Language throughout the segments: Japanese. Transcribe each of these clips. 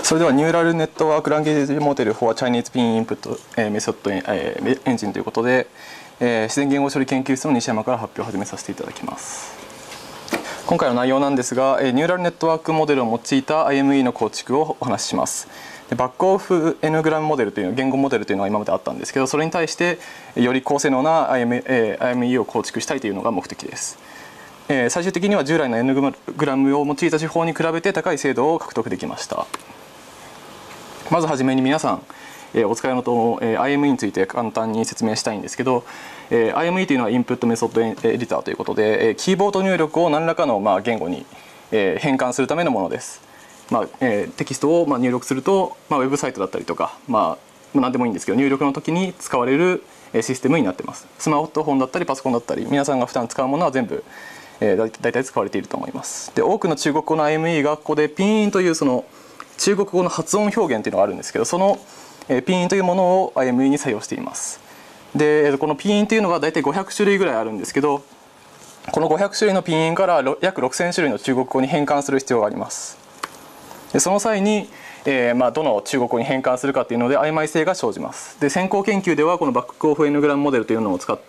それではニューラルネットワークランゲージモデル for Chinese Pinyin Input Method Engine ということで、自然言語処理研究室の西山から発表を始めさせていただきます。今回の内容なんですが、ニューラルネットワークモデルを用いた IME の構築をお話しします。バックオフ N グラムモデルという言語モデルというのが今まであったんですけど、それに対してより高性能な IME を構築したいというのが目的です。最終的には従来の N グラムを用いた手法に比べて高い精度を獲得できました。まずはじめに皆さん、お使いのと IME について簡単に説明したいんですけど、IME というのはインプットメソッドエディターということで、キーボード入力を何らかの言語に変換するためのものです。テキストを入力すると、ウェブサイトだったりとか、何でもいいんですけど、入力の時に使われるシステムになっています。スマートフォンだったりパソコンだったり、皆さんが普段使うものは全部大体使われていると思います。で、多くの中国語の IME がここでピンインというその中国語の発音表現というのがあるんですけど、そのピンインというものを IME に採用しています。で、このピンインというのが大体500種類ぐらいあるんですけど、この500種類のピンインから約6000種類の中国語に変換する必要があります。で、その際に、どの中国語に変換するかというので曖昧性が生じます。で、先行研究ではこのバックオフ N グラムモデルというのを使って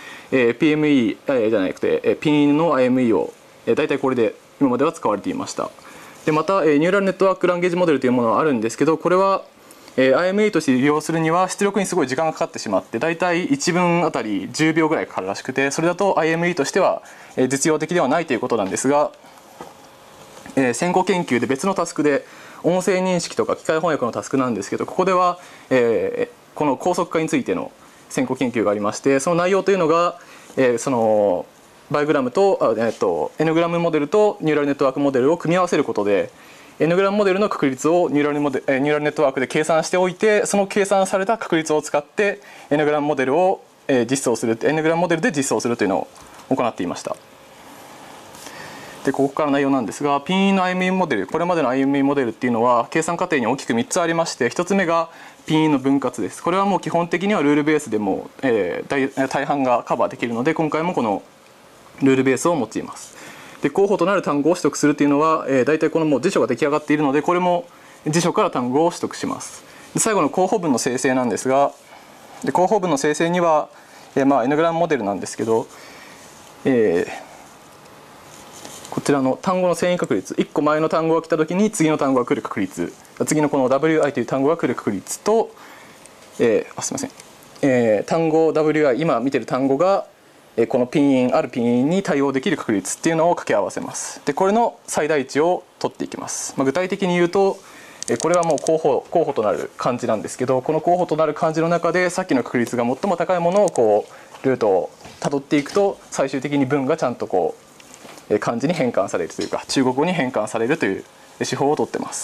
、PME じゃなくてピンインの IME を大体これで今までは使われていました。で、またニューラルネットワークランゲージモデルというものがあるんですけど、これはIME として利用するには出力にすごい時間がかかってしまって、大体1分あたり10秒ぐらいかかるらしくて、それだと IME としては実用的ではないということなんですが、先行研究で別のタスクで音声認識とか機械翻訳のタスクなんですけど、ここではこの高速化についての先行研究がありまして、その内容というのがそのバイグラムとN グラムモデルとニューラルネットワークモデルを組み合わせることで、N グラムモデルの確率をニューラルネットワークで計算しておいて、その計算された確率を使って N グラムモデルを実装する、N グラムモデルで実装するというのを行っていました。で、ここから内容なんですが、ピンインの IME モデル、これまでの IME モデルっていうのは計算過程に大きく3つありまして、1つ目がピンインの分割です。これはもう基本的にはルールベースでも大半がカバーできるので、今回もこのルールベースを用います。で、候補となる単語を取得するというのは、大体このもう辞書が出来上がっているので、これも辞書から単語を取得します。で、最後の候補文の生成なんですが、で、候補文の生成には、N グラムモデルなんですけど、こちらの単語の遷移確率、1個前の単語が来た時に次の単語が来る確率、次のこの WI という単語が来る確率と、すみません、単語 WI、今見てる単語がこのあるピンインに対応できる確率っていうのを掛け合わせます。で、これの最大値を取っていきます。具体的に言うと、これはもう候補となる漢字なんですけど、この候補となる漢字の中でさっきの確率が最も高いものをこうルートをたどっていくと、最終的に文がちゃんとこう漢字に変換されるというか、中国語に変換されるという手法をとってます。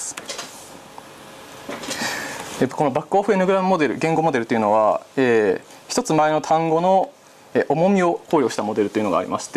このバックオフ N グラムモデル、言語モデルというのは、一つ前の単語の重みを考慮したモデルというのがありまして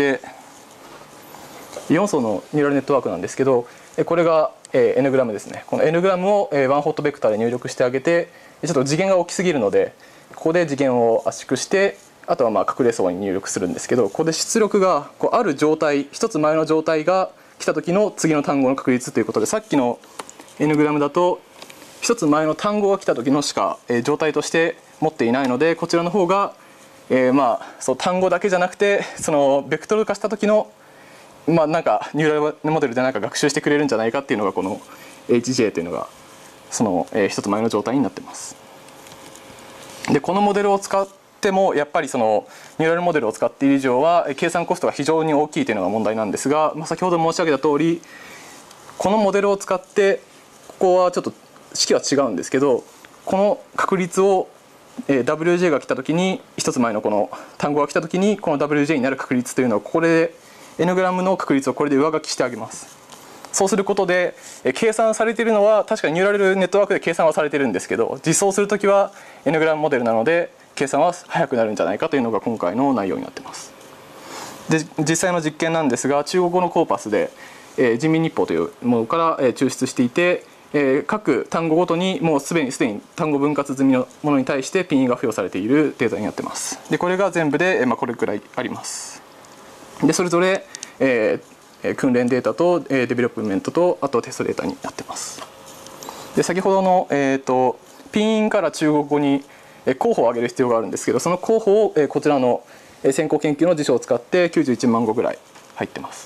、4層のニューラルネットワークなんですけど、これが N グラムですね。この N グラムをワンホットベクターで入力してあげて、ちょっと次元が大きすぎるので、ここで次元を圧縮して、あとは隠れ層に入力するんですけど、ここで出力がある状態、一つ前の状態が来た時の次の単語の確率ということで、さっきの N グラムだと一つ前の単語が来た時のしか状態として持っていないので、こちらの方がそう単語だけじゃなくて、そのベクトル化した時のなんかニューラルモデルでなんか学習してくれるんじゃないかっていうのが、この HJ というのがその一つ前の状態になってます。で、このモデルを使ってもやっぱりそのニューラルモデルを使っている以上は計算コストが非常に大きいというのが問題なんですが、先ほど申し上げた通り、このモデルを使ってここはちょっと式は違うんですけど、この確率をWJ が来た時に、一つ前のこの単語が来た時にこの WJ になる確率というのをここで N グラムの確率をこれで上書きしてあげます。そうすることで計算されているのは確かにニューラルネットワークで計算はされているんですけど、実装する時は N グラムモデルなので計算は早くなるんじゃないかというのが今回の内容になっています。で、実際の実験なんですが、中国語のコーパスで人民日報というものから抽出していて、各単語ごとにもうすでに単語分割済みのものに対してピンインが付与されているデータになってます。で、これが全部でこれくらいあります。で、それぞれ訓練データとデベロップメントと、あとテストデータになってます。で、 で先ほどの、ピンから中国語に候補を挙げる必要があるんですけど、その候補をこちらの先行研究の辞書を使って91万語ぐらい入ってます。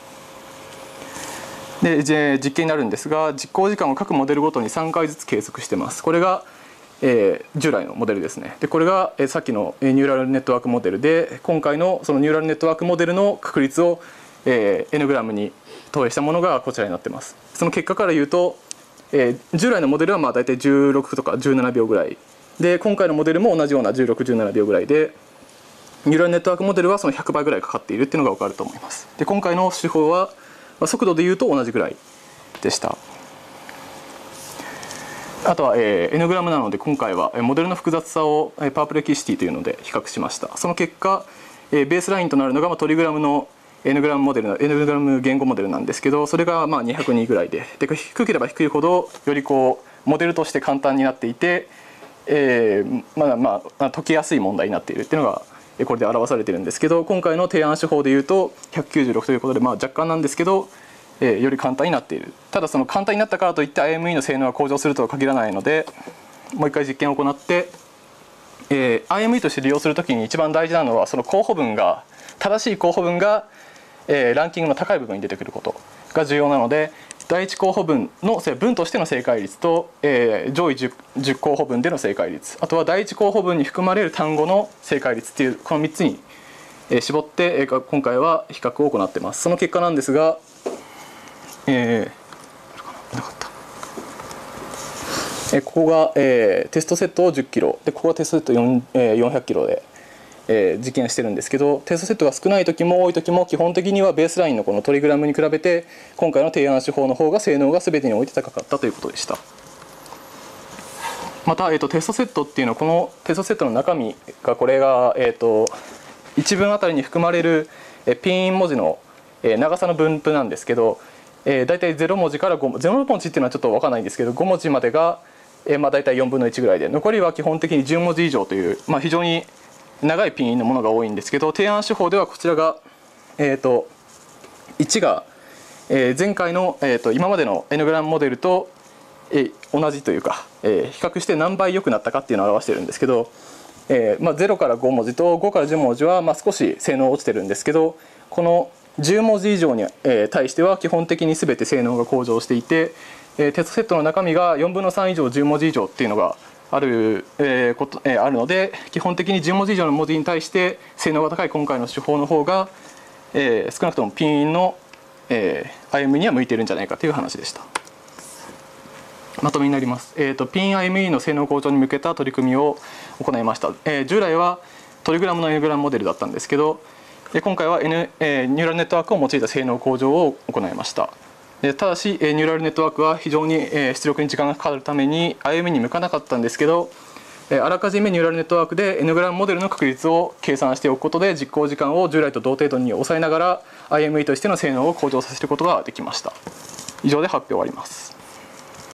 で実験になるんですが、実行時間を各モデルごとに3回ずつ計測してます。これが従来のモデルですね。でこれがさっきのニューラルネットワークモデルで、今回のそのニューラルネットワークモデルの確率をN グラムに投影したものがこちらになってます。その結果から言うと、従来のモデルはまあ大体16とか17秒ぐらいで、今回のモデルも同じような16、17秒ぐらいで、ニューラルネットワークモデルはその100倍ぐらいかかっているっていうのが分かると思います。で今回の手法は速度でいうと同じぐらいでした。あとは N グラムなので、今回はモデルの複雑さをパープレキシティというので比較しました。その結果ベースラインとなるのがトリグラムの N グラムモデルの N グラム言語モデルなんですけど、それがまあ202ぐらいで、低ければ低いほどよりこうモデルとして簡単になっていて、解きやすい問題になっているっていうのがこれで表されているんですけど、今回の提案手法でいうと196ということで、若干なんですけど、より簡単になっている。ただその簡単になったからといって IME の性能が向上するとは限らないので、もう一回実験を行って、IME として利用するときに一番大事なのは、その候補文が正しい候補文が、ランキングの高い部分に出てくることが重要なので、第1候補文の文としての正解率と、上位 10候補文での正解率、あとは第1候補文に含まれる単語の正解率っていうこの3つに絞って今回は比較を行っています。その結果なんですが、ここが、テストセットを10キロで、ここがテストセット400キロで、実験してるんですけど、テストセットが少ない時も多い時も基本的にはベースラインのこのトリグラムに比べて今回の提案手法の方が性能が全てにおいて高かったということでした。また、テストセットっていうのは、このテストセットの中身がこれが、1文あたりに含まれるピン文字の長さの分布なんですけど、大体0文字から5文字、0文字っていうのはちょっと分からないんですけど、5文字までが大体4分の1ぐらいで、残りは基本的に10文字以上という、非常に長いピンのものが多いんですけど、提案手法ではこちらが、1が、前回の、今までの N グラムモデルと、同じというか、比較して何倍良くなったかっていうのを表しているんですけど、0から5文字と5から10文字は少し性能落ちてるんですけど、この10文字以上に対しては基本的に全て性能が向上していて、テストセットの中身が4分の3以上10文字以上っていうのがあるので、基本的に10文字以上の文字に対して性能が高い今回の手法の方が、少なくともピンの、IME には向いているんじゃないかという話でした。まとめになります。ピン IME の性能向上に向けた取り組みを行いました。従来はトリグラムの N グラムモデルだったんですけど、今回は、ニューラルネットワークを用いた性能向上を行いました。ただしニューラルネットワークは非常に出力に時間がかかるために IME に向かなかったんですけど、あらかじめニューラルネットワークで N グラムモデルの確率を計算しておくことで、実行時間を従来と同程度に抑えながら IME としての性能を向上させることができました。以上で発表を終わります。